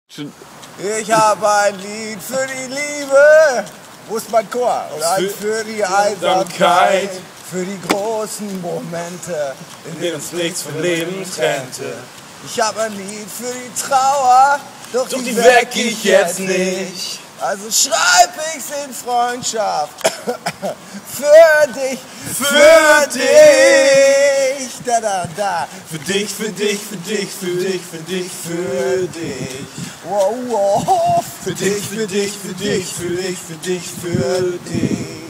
Ich habe ein Lied für die Liebe. Wo ist mein Chor? Und ein für die Einsamkeit. Für die großen Momente, in denen uns nichts vom Leben trennte. Ich habe ein Lied für die Trauer, doch die weck ich jetzt nicht. Also schreib ich's in Freundschaft. Für dich, für dich. Da, da, da. Für dich, für dich, für dich, für dich, für dich, für dich. Wow, wow. Für dich, für dich, für dich, für dich, für dich, für dich.